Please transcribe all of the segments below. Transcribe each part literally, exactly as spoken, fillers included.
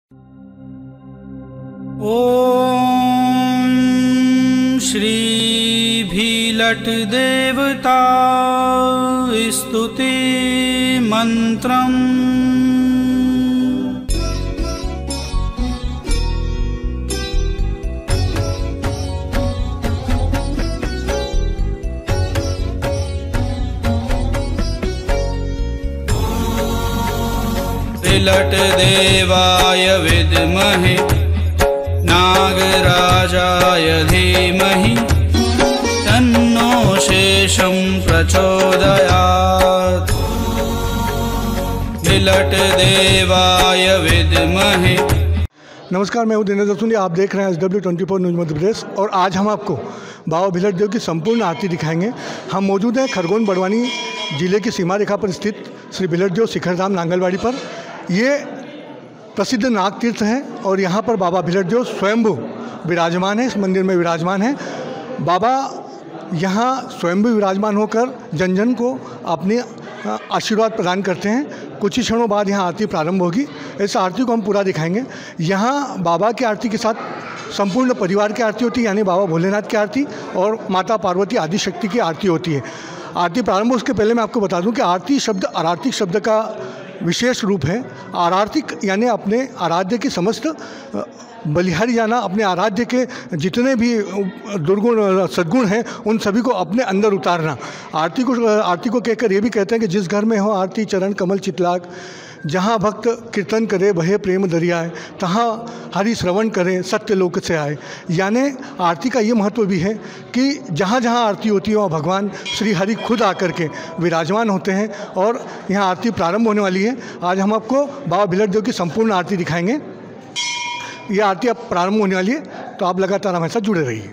ओम श्री भीलट देवता स्तुति मंत्रम। भीलट देवाय विद्महे नागराजाय धीमहि तन्नो शेषं प्रचोदयात्। भीलट देवाय विद्महे। नमस्कार, मैं हूं दिनेश दसूनी। आप देख रहे हैं S W twenty four news Madhya Pradesh और आज हम आपको बाबा भीलट देव की संपूर्ण आरती दिखाएंगे। हम मौजूद हैं खरगोन बड़वानी जिले की सीमा रेखा पर स्थित श्री भीलट देव शिखरधाम नांगलवाड़ी पर। ये प्रसिद्ध नाग तीर्थ है और यहाँ पर बाबा भीलट देव स्वयंभू विराजमान है। इस मंदिर में विराजमान है बाबा। यहाँ स्वयंभू विराजमान होकर जन जन को अपने आशीर्वाद प्रदान करते हैं। कुछ ही क्षणों बाद यहाँ आरती प्रारंभ होगी। इस आरती को हम पूरा दिखाएंगे। यहाँ बाबा की आरती के साथ संपूर्ण परिवार की आरती होती है, यानी बाबा भोलेनाथ की आरती और माता पार्वती आदि शक्ति की आरती होती है। आरती प्रारंभ उसके पहले मैं आपको बता दूं कि आरती शब्द आरार्तिक शब्द का विशेष रूप है। आरार्तिक यानी अपने आराध्य के समस्त बलिहारी जाना, अपने आराध्य के जितने भी दुर्गुण सद्गुण हैं उन सभी को अपने अंदर उतारना। आरती को आरती को कहकर ये भी कहते हैं कि जिस घर में हो आरती चरण कमल चितलाग, जहाँ भक्त कीर्तन करे बहे प्रेम दरियाए, तहाँ हरि श्रवण करे सत्य लोक से आए। यानी आरती का ये महत्व भी है कि जहाँ जहाँ आरती होती है वहाँ भगवान श्री हरि खुद आकर के विराजमान होते हैं। और यहाँ आरती प्रारंभ होने वाली है। आज हम आपको बाबा भीलट देव की संपूर्ण आरती दिखाएंगे। ये आरती अब प्रारंभ होने वाली है, तो आप लगातार हमारे साथ जुड़े रहिए।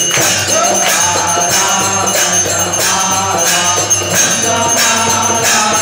Bye.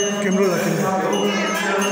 कैमरा ला कैमरा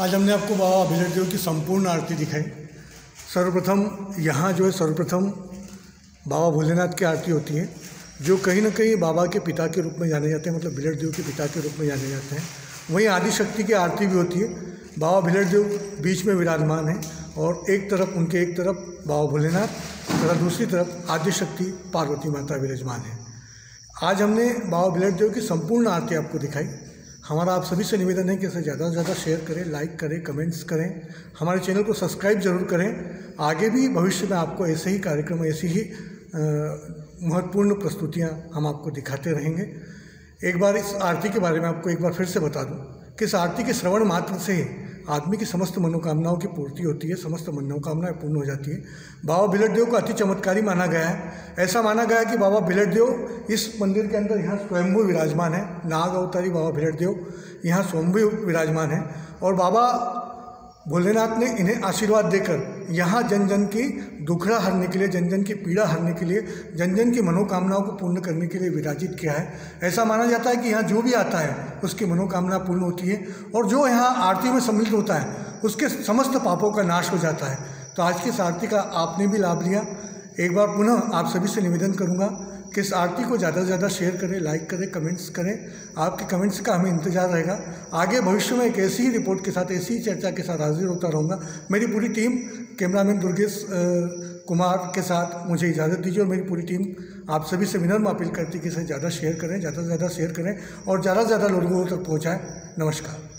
आज हमने आपको बाबा अभिलष देव की संपूर्ण आरती दिखाई। सर्वप्रथम यहाँ जो है सर्वप्रथम बाबा भोलेनाथ की आरती होती है, जो कहीं ना कहीं बाबा के पिता के रूप में जाने जाते हैं, मतलब अभिलष देव के पिता के रूप में जाने जाते हैं। वहीं आदिशक्ति की आरती भी होती है। बाबा अभिलष देव बीच में विराजमान है और एक तरफ उनके एक तरफ बाबा भोलेनाथ तथा दूसरी तरफ आदिशक्ति पार्वती माता विराजमान है। आज हमने बाबा अभिलष देव की संपूर्ण आरती आपको दिखाई। हमारा आप सभी से निवेदन है कि इसे ज़्यादा से ज़्यादा शेयर करें, लाइक करें, कमेंट्स करें, हमारे चैनल को सब्सक्राइब जरूर करें। आगे भी भविष्य में आपको ऐसे ही कार्यक्रम, ऐसी ही महत्वपूर्ण प्रस्तुतियाँ हम आपको दिखाते रहेंगे। एक बार इस आरती के बारे में आपको एक बार फिर से बता दूं कि इस आरती के श्रवण मात्र से आदमी की समस्त मनोकामनाओं की पूर्ति होती है, समस्त मनोकामनाएं पूर्ण हो जाती है। बाबा अभिलष देव को अति चमत्कारी माना गया है। ऐसा माना गया है कि बाबा अभिलष देव इस मंदिर के अंदर यहाँ स्वयंभू विराजमान है। नाग अवतारी बाबा अभिलष देव यहाँ स्वयंभू विराजमान है और बाबा भोलेनाथ ने इन्हें आशीर्वाद देकर यहाँ जन जन की दुखड़ा हरने के लिए, जन जन की पीड़ा हरने के लिए, जन जन की मनोकामनाओं को पूर्ण करने के लिए विराजित किया है। ऐसा माना जाता है कि यहाँ जो भी आता है उसकी मनोकामना पूर्ण होती है और जो यहाँ आरती में सम्मिलित होता है उसके समस्त पापों का नाश हो जाता है। तो आज की इस आरती का आपने भी लाभ लिया। एक बार पुनः आप सभी से निवेदन करूँगा कि इस आरती को ज़्यादा से ज़्यादा शेयर करें, लाइक करें, कमेंट्स करें। आपके कमेंट्स का हमें इंतजार रहेगा। आगे भविष्य में एक ऐसी ही रिपोर्ट के साथ, ऐसी ही चर्चा के साथ हाजिर होता रहूँगा। मेरी पूरी टीम, कैमरामैन दुर्गेश कुमार के साथ मुझे इजाज़त दीजिए और मेरी पूरी टीम आप सभी से विनम्र अपील करती है कि इसे ज़्यादा शेयर करें, ज़्यादा से ज़्यादा शेयर करें और ज़्यादा से ज़्यादा लोगों तक पहुँचाएँ। नमस्कार।